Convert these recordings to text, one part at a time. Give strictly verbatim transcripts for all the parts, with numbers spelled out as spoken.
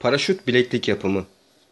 Paraşüt bileklik yapımı.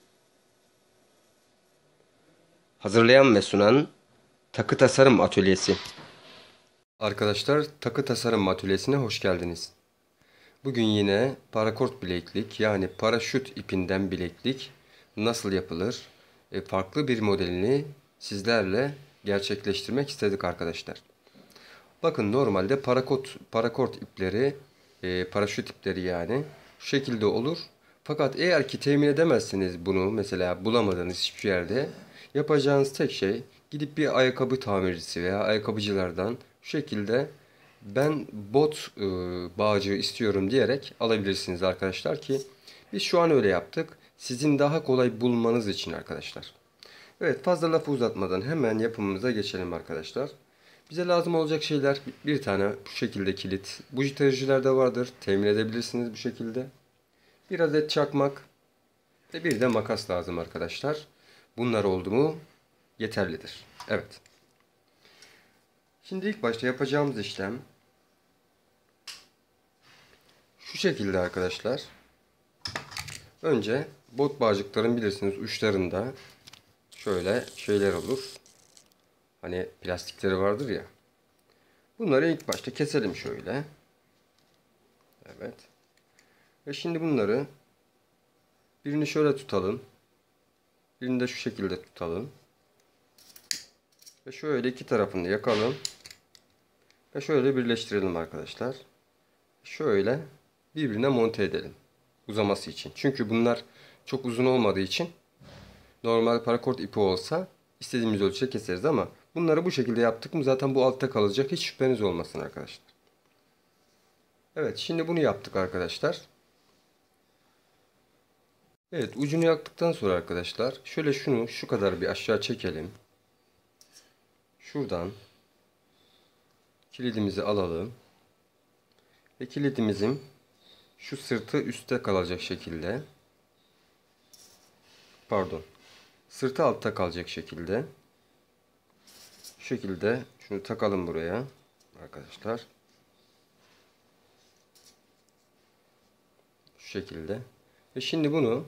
Hazırlayan ve sunan Takı Tasarım Atölyesi. Arkadaşlar, Takı Tasarım Atölyesi'ne hoş geldiniz. Bugün yine parakort bileklik, yani paraşüt ipinden bileklik nasıl yapılır? E, farklı bir modelini sizlerle gerçekleştirmek istedik arkadaşlar. Bakın, normalde parakort, parakort ipleri, e, paraşüt ipleri yani şu şekilde olur. Fakat eğer ki temin edemezseniz, bunu mesela bulamadığınız hiçbir yerde, yapacağınız tek şey gidip bir ayakkabı tamircisi veya ayakkabıcılardan şu şekilde ben bot e, bağcığı istiyorum diyerek alabilirsiniz arkadaşlar, ki biz şu an öyle yaptık. Sizin daha kolay bulmanız için arkadaşlar. Evet, fazla lafı uzatmadan hemen yapımımıza geçelim arkadaşlar. Bize lazım olacak şeyler: bir tane bu şekilde kilit. Bujitacilerde vardır, temin edebilirsiniz bu şekilde. Bir adet çakmak ve bir de makas lazım arkadaşlar. Bunlar oldu mu yeterlidir. Evet. Şimdi ilk başta yapacağımız işlem şu şekilde arkadaşlar. Önce bot bağcıkların bilirsiniz uçlarında şöyle şeyler olur. Hani plastikleri vardır ya. Bunları ilk başta keselim şöyle. Evet. Ve şimdi bunları, birini şöyle tutalım. Birini de şu şekilde tutalım. Ve şöyle iki tarafını yakalım. Ve şöyle birleştirelim arkadaşlar. Şöyle birbirine monte edelim. Uzaması için. Çünkü bunlar çok uzun olmadığı için normal parakort ipi olsa istediğimiz ölçüde keseriz, ama bunları bu şekilde yaptık mı zaten bu altta kalacak. Hiç şüpheniz olmasın arkadaşlar. Evet, şimdi bunu yaptık arkadaşlar. Evet, ucunu yaktıktan sonra arkadaşlar şöyle şunu şu kadar bir aşağı çekelim. Şuradan kilidimizi alalım. Ve kilidimizin şu sırtı üstte kalacak şekilde, pardon, sırtı altta kalacak şekilde, şu şekilde şunu takalım buraya arkadaşlar. Şu şekilde. Ve şimdi bunu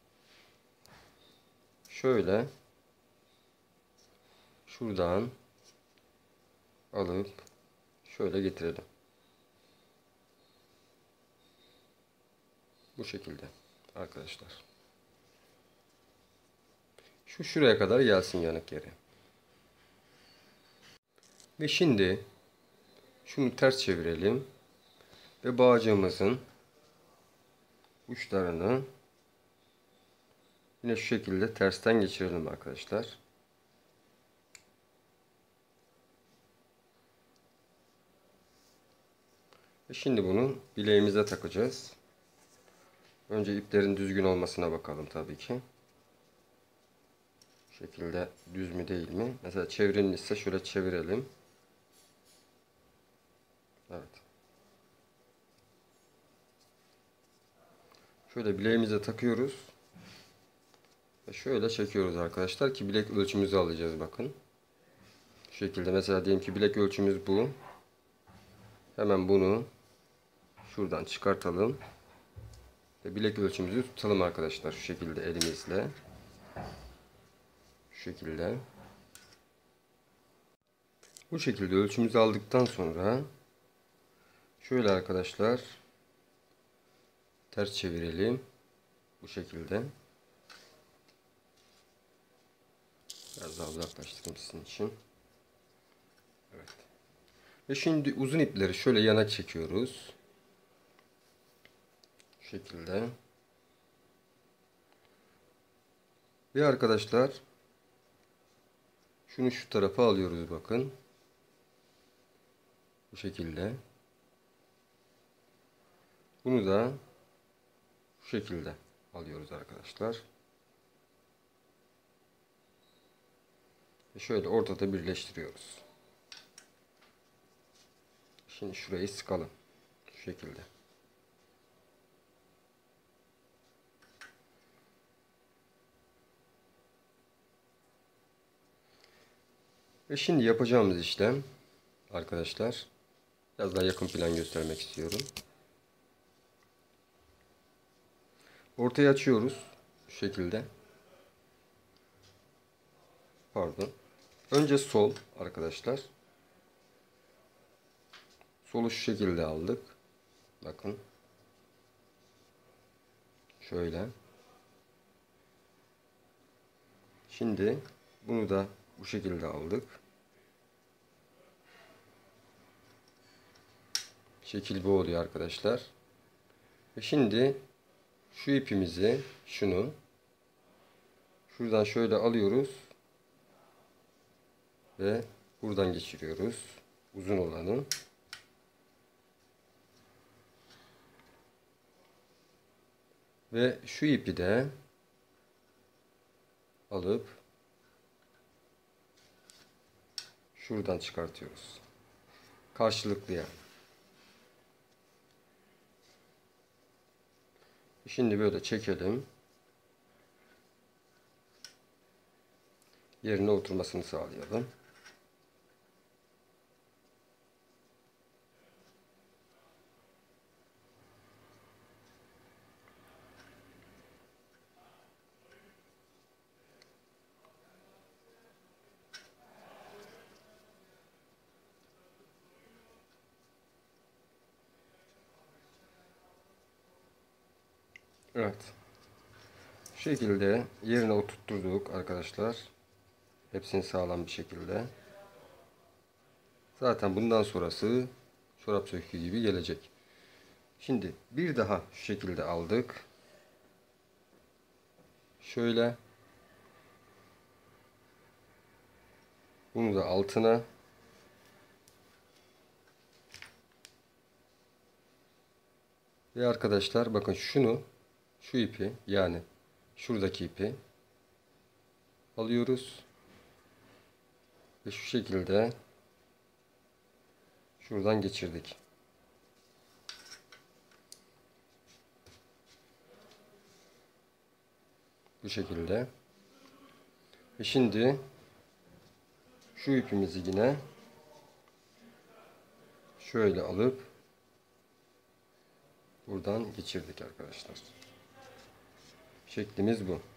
şöyle şuradan alıp şöyle getirelim. Bu şekilde arkadaşlar. Şu şuraya kadar gelsin, yanık yere. Ve şimdi şunu ters çevirelim ve bağcığımızın uçlarını yine şu şekilde tersten geçirelim arkadaşlar. Ve şimdi bunu bileğimize takacağız. Önce iplerin düzgün olmasına bakalım tabii ki. Bu şekilde düz mü değil mi? Mesela çevrilmişse şöyle çevirelim. Evet. Şöyle bileğimize takıyoruz. Ve şöyle çekiyoruz arkadaşlar ki bilek ölçümüzü alacağız, bakın. Şu şekilde mesela diyelim ki bilek ölçümüz bu. Hemen bunu şuradan çıkartalım. Ve bilek ölçümüzü tutalım arkadaşlar şu şekilde elimizle. Şu şekilde. Bu şekilde ölçümüzü aldıktan sonra şöyle arkadaşlar ters çevirelim. Bu şekilde. Biraz daha uzaklaştırayım sizin için. Evet. Ve şimdi uzun ipleri şöyle yana çekiyoruz. Şu şekilde. Ve arkadaşlar şunu şu tarafa alıyoruz, bakın. Bu şekilde. Bunu da şu şekilde alıyoruz arkadaşlar. Ve şöyle ortada birleştiriyoruz. Şimdi şurayı sıkalım. Şu şekilde. Ve şimdi yapacağımız işlem arkadaşlar, biraz daha yakın plan göstermek istiyorum. Ortaya açıyoruz. Şu şekilde. Pardon. Önce sol arkadaşlar. Solu şu şekilde aldık. Bakın. Şöyle. Şimdi bunu da bu şekilde aldık. Şekil bu oluyor arkadaşlar. Ve şimdi şu ipimizi, şunu şuradan şöyle alıyoruz ve buradan geçiriyoruz. Uzun olanı. Ve şu ipi de alıp şuradan çıkartıyoruz. Karşılıklı yani. Şimdi böyle çekelim. Yerine oturmasını sağlayalım. Evet. Bu şekilde yerine oturtturduk arkadaşlar. Hepsini sağlam bir şekilde. Zaten bundan sonrası çorap söküğü gibi gelecek. Şimdi bir daha şu şekilde aldık. Şöyle. Bunu da altına. Ve arkadaşlar bakın şunu, şu ipi yani şuradaki ipi alıyoruz. Ve şu şekilde şuradan geçirdik. Bu şekilde. Ve şimdi şu ipimizi yine şöyle alıp buradan geçirdik arkadaşlar. Şeklimiz bu.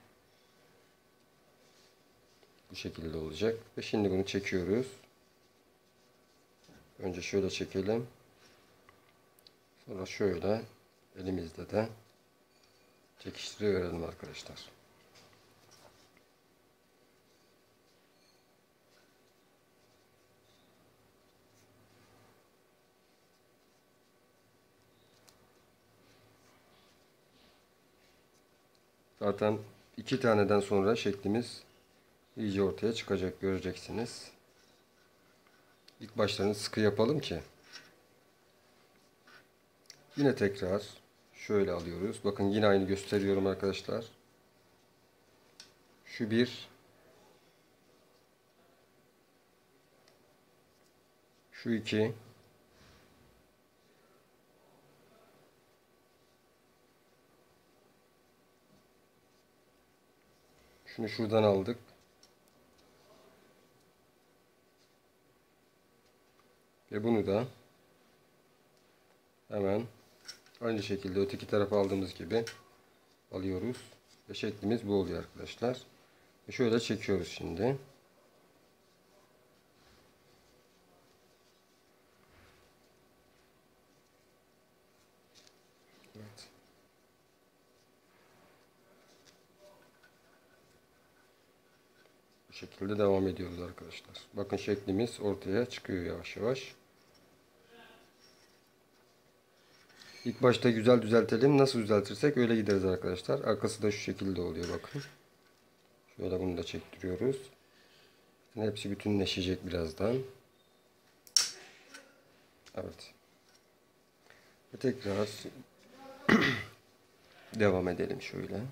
Bu şekilde olacak. Ve şimdi bunu çekiyoruz. Önce şöyle çekelim. Sonra şöyle elimizde de çekiştiriverelim arkadaşlar. Zaten iki taneden sonra şeklimiz iyice ortaya çıkacak, göreceksiniz. İlk başlarını sıkı yapalım ki. Yine tekrar şöyle alıyoruz. Bakın yine aynı gösteriyorum arkadaşlar. Şu bir. Şu iki. Şunu şuradan aldık. Ve bunu da hemen aynı şekilde öteki tarafa aldığımız gibi alıyoruz. Ve şeklimiz bu oluyor arkadaşlar. Ve şöyle çekiyoruz şimdi. Evet. Bu şekilde devam ediyoruz arkadaşlar. Bakın şeklimiz ortaya çıkıyor yavaş yavaş. İlk başta güzel düzeltelim. Nasıl düzeltirsek öyle gideriz arkadaşlar. Arkası da şu şekilde oluyor bakın. Şöyle bunu da çektiriyoruz. Hepsi bütünleşecek birazdan. Evet. Ve tekrar devam edelim şöyle.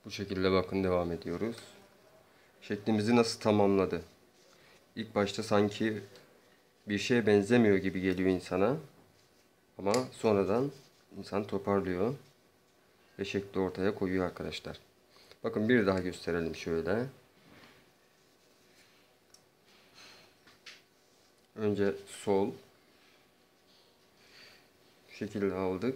Bu şekilde bakın devam ediyoruz. Şeklimizi nasıl tamamladı. İlk başta sanki bir şeye benzemiyor gibi geliyor insana. Ama sonradan insan toparlıyor. Ve şekli ortaya koyuyor arkadaşlar. Bakın bir daha gösterelim şöyle. Önce sol. Şu şekilde aldık.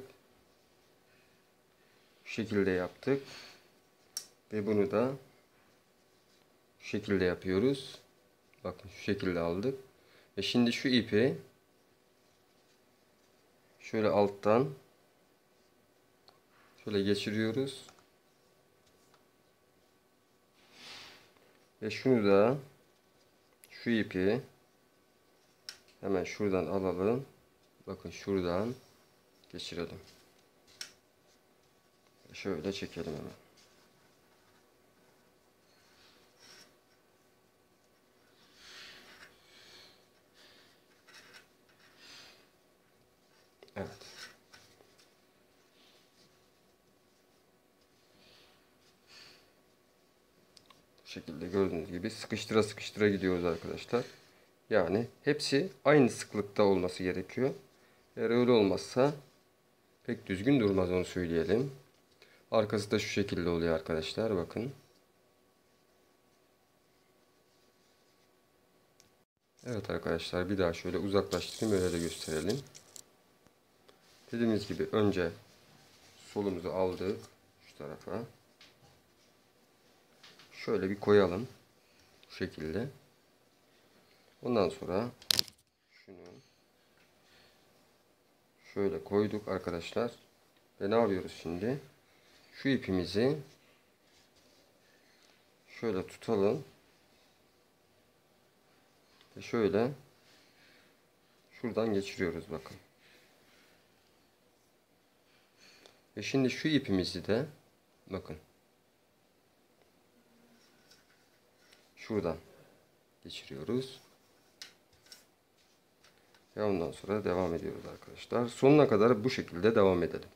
Şu şekilde yaptık. Ve bunu da şu şekilde yapıyoruz. Bakın şu şekilde aldık. Ve şimdi şu ipi şöyle alttan şöyle geçiriyoruz. Ve şunu da şu ipi hemen şuradan alalım. Bakın şuradan geçirelim. Şöyle çekelim hemen. Evet. Bu şekilde gördüğünüz gibi sıkıştıra sıkıştıra gidiyoruz arkadaşlar. Yani hepsi aynı sıklıkta olması gerekiyor. Eğer öyle olmazsa pek düzgün durmaz, onu söyleyelim. Arkası da şu şekilde oluyor arkadaşlar, bakın. Evet arkadaşlar, bir daha şöyle uzaklaştırayım, öyle de gösterelim. Dediğimiz gibi önce solumuzu aldık şu tarafa. Şöyle bir koyalım. Bu şekilde. Ondan sonra şunu şöyle koyduk arkadaşlar. Ve ne yapıyoruz şimdi? Şu ipimizi şöyle tutalım. Ve şöyle şuradan geçiriyoruz bakın. Ve şimdi şu ipimizi de bakın şuradan geçiriyoruz. Ve ondan sonra devam ediyoruz arkadaşlar. Sonuna kadar bu şekilde devam edelim.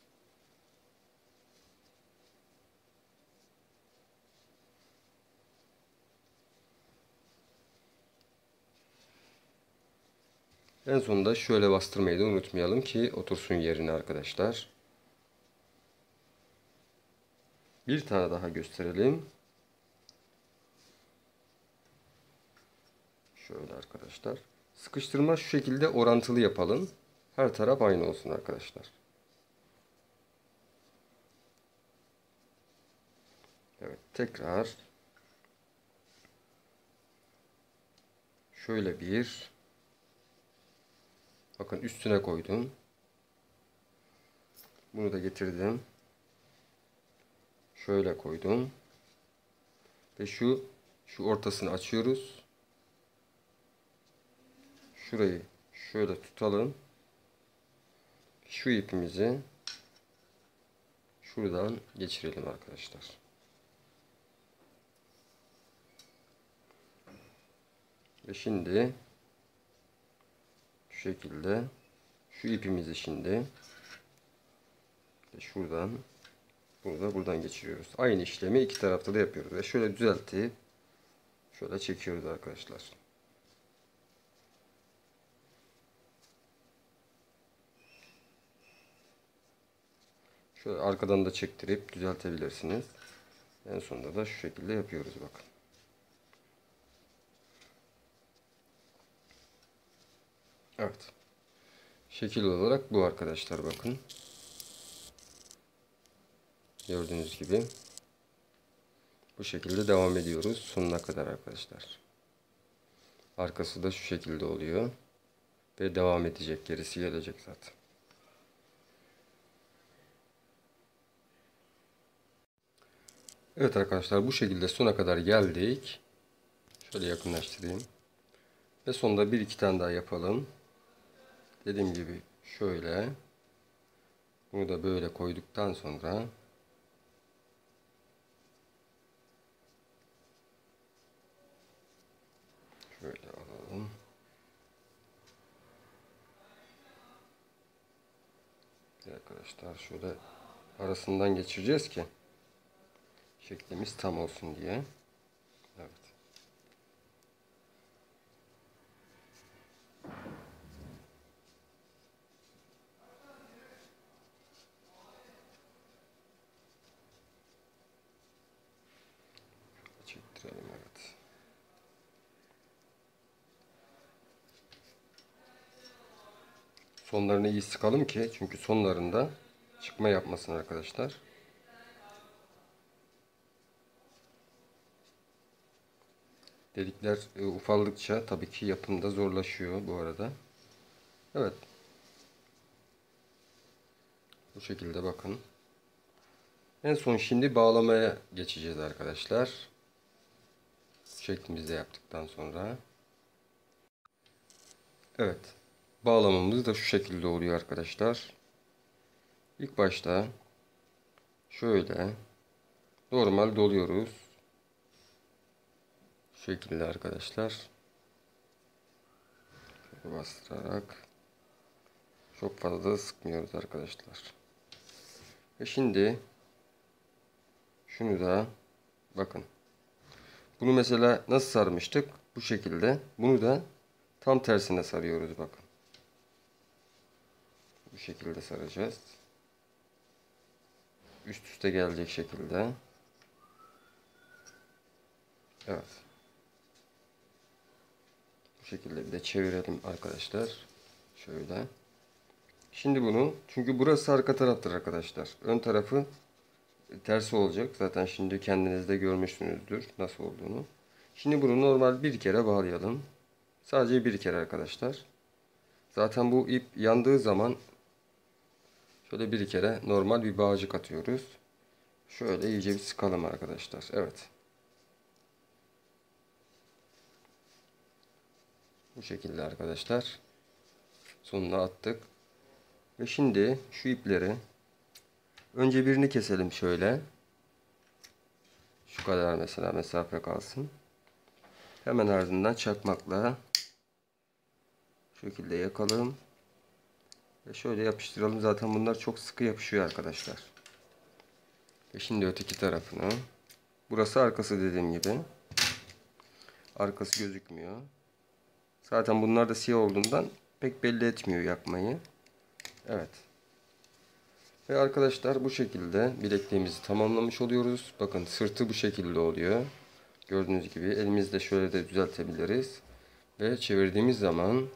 En sonunda şöyle bastırmayı da unutmayalım ki otursun yerine arkadaşlar. Bir tane daha gösterelim. Şöyle arkadaşlar. Sıkıştırma şu şekilde orantılı yapalım. Her taraf aynı olsun arkadaşlar. Evet, tekrar şöyle bir bakın üstüne koydum. Bunu da getirdim. Şöyle koydum. Ve şu şu ortasını açıyoruz. Şurayı şöyle tutalım. Şu ipimizi şuradan geçirelim arkadaşlar. Ve şimdi şu şekilde şu ipimizi şimdi şuradan bunu da buradan geçiriyoruz. Aynı işlemi iki tarafta da yapıyoruz. Ve şöyle düzeltip şöyle çekiyoruz arkadaşlar. Şöyle arkadan da çektirip düzeltebilirsiniz. En sonunda da şu şekilde yapıyoruz bakın. Evet. Şekil olarak bu arkadaşlar, bakın. Gördüğünüz gibi bu şekilde devam ediyoruz sonuna kadar arkadaşlar. Arkası da şu şekilde oluyor ve devam edecek, gerisi gelecek zaten. Evet arkadaşlar, bu şekilde sona kadar geldik. Şöyle yakınlaştırayım. Ve sonunda bir iki tane daha yapalım. Dediğim gibi şöyle. Bunu da böyle koyduktan sonra şöyle alalım. Arkadaşlar şöyle arasından geçireceğiz ki Şeklimiz tam olsun diye. Evet. Çektirelim, evet. Sonlarını iyi sıkalım ki, çünkü sonlarında çıkma yapmasın arkadaşlar. Delikler e, ufaldıkça tabii ki yapımda zorlaşıyor bu arada. Evet. Bu şekilde bakın. En son şimdi bağlamaya geçeceğiz arkadaşlar. Şeklimizde yaptıktan sonra. Evet. Bağlamamız da şu şekilde oluyor arkadaşlar. İlk başta şöyle normal doluyoruz. Şu şekilde arkadaşlar. Şöyle bastırarak. Çok fazla da sıkmıyoruz arkadaşlar. Ve şimdi şunu da bakın. Bunu mesela nasıl sarmıştık? Bu şekilde. Bunu da tam tersine sarıyoruz bakın. Bu şekilde saracağız. Üst üste gelecek şekilde. Evet. Bu şekilde bir de çevirelim arkadaşlar. Şöyle. Şimdi bunu, çünkü burası arka taraftır arkadaşlar. Ön tarafı tersi olacak. Zaten şimdi kendiniz de görmüşsünüzdür nasıl olduğunu. Şimdi bunu normal bir kere bağlayalım. Sadece bir kere arkadaşlar. Zaten bu ip yandığı zaman şöyle bir kere normal bir bağcık atıyoruz. Şöyle iyice bir sıkalım arkadaşlar. Evet. Bu şekilde arkadaşlar. Sonuna attık. Ve şimdi şu ipleri önce birini keselim şöyle. Şu kadar mesela mesafe kalsın. Hemen ardından çakmakla şu şekilde yakalım. Ve şöyle yapıştıralım. Zaten bunlar çok sıkı yapışıyor arkadaşlar. Ve şimdi öteki tarafını. Burası arkası dediğim gibi. Arkası gözükmüyor. Zaten bunlar da siyah olduğundan pek belli etmiyor yakmayı. Evet. Ve arkadaşlar bu şekilde bilekliğimizi tamamlamış oluyoruz. Bakın sırtı bu şekilde oluyor. Gördüğünüz gibi elimizle şöyle de düzeltebiliriz. Ve çevirdiğimiz zaman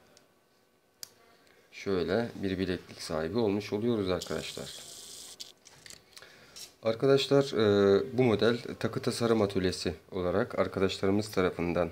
şöyle bir bileklik sahibi olmuş oluyoruz arkadaşlar. Arkadaşlar bu model takı tasarım atölyesi olarak arkadaşlarımız tarafından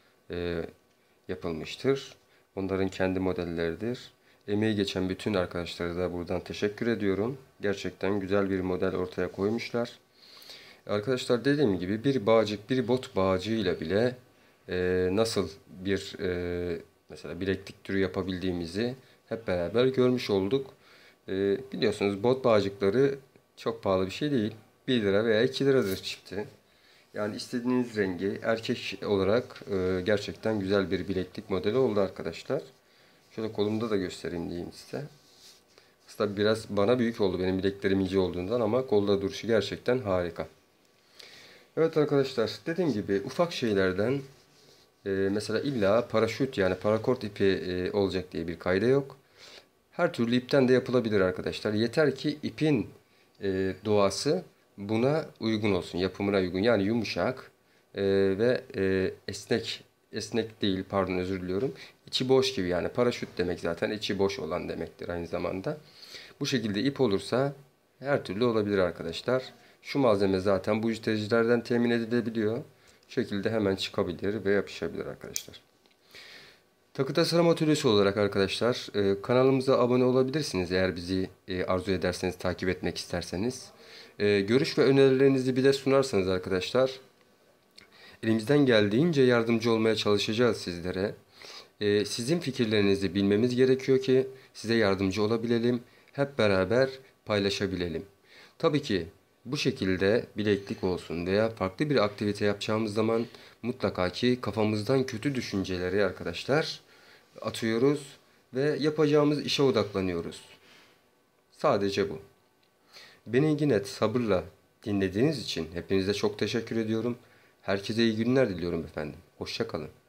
yapılmıştır. Onların kendi modelleridir. Emeği geçen bütün arkadaşlara da buradan teşekkür ediyorum. Gerçekten güzel bir model ortaya koymuşlar. Arkadaşlar dediğim gibi bir bağcık, bir bot bağcığıyla bile e, nasıl bir e, mesela bileklik türü yapabildiğimizi hep beraber görmüş olduk. E, biliyorsunuz bot bağcıkları çok pahalı bir şey değil. bir lira veya iki liradır çifti. Yani istediğiniz rengi erkek olarak e, gerçekten güzel bir bileklik modeli oldu arkadaşlar. Şöyle kolumda da göstereyim diyeyim size. Aslında biraz bana büyük oldu benim bileklerim ince olduğundan ama kolda duruşu gerçekten harika. Evet arkadaşlar dediğim gibi ufak şeylerden e, mesela illa paraşüt yani parakort ipi e, olacak diye bir kayda yok. Her türlü ipten de yapılabilir arkadaşlar. Yeter ki ipin e, doğası buna uygun olsun, yapımına uygun. Yani yumuşak e, ve e, esnek, esnek değil pardon özür diliyorum. İçi boş gibi yani paraşüt demek zaten içi boş olan demektir aynı zamanda. Bu şekilde ip olursa her türlü olabilir arkadaşlar. Şu malzeme zaten bu bujitericilerden temin edilebiliyor. Bu şekilde hemen çıkabilir ve yapışabilir arkadaşlar. Takı tasarım atölyesi olarak arkadaşlar e, kanalımıza abone olabilirsiniz eğer bizi e, arzu ederseniz takip etmek isterseniz. E, görüş ve önerilerinizi bir de sunarsanız arkadaşlar elimizden geldiğince yardımcı olmaya çalışacağız sizlere. E, sizin fikirlerinizi bilmemiz gerekiyor ki size yardımcı olabilelim. Hep beraber paylaşabilelim. Tabii ki bu şekilde bileklik olsun veya farklı bir aktivite yapacağımız zaman mutlaka ki kafamızdan kötü düşünceleri arkadaşlar atıyoruz ve yapacağımız işe odaklanıyoruz. Sadece bu. Beni yine sabırla dinlediğiniz için hepinize çok teşekkür ediyorum. Herkese iyi günler diliyorum efendim. Hoşça kalın.